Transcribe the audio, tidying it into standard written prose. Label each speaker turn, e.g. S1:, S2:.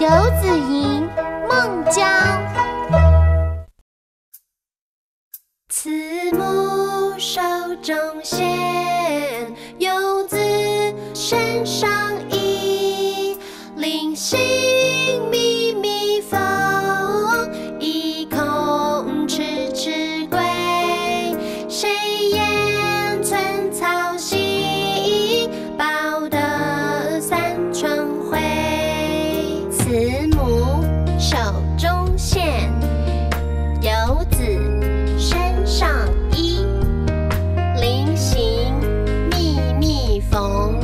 S1: 游子吟《孟郊》。慈母手中线，游子身上衣。临行密密缝，意恐迟迟归。谁言寸草心，报得三春晖。慈母手中线，游子身上衣。临行密密缝，